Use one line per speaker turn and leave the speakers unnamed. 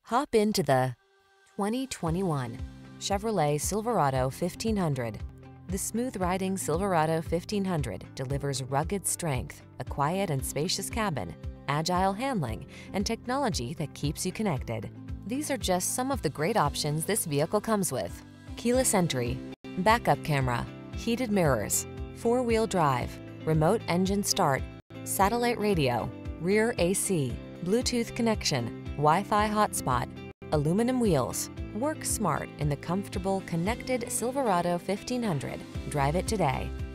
Hop into the 2021 Chevrolet Silverado 1500. The smooth-riding Silverado 1500 delivers rugged strength, a quiet and spacious cabin, agile handling, and technology that keeps you connected. These are just some of the great options this vehicle comes with: keyless entry, backup camera, heated mirrors, four-wheel drive, remote engine start, satellite radio, rear AC, Bluetooth connection, Wi-Fi hotspot, aluminum wheels. Work smart in the comfortable, connected Silverado 1500. Drive it today.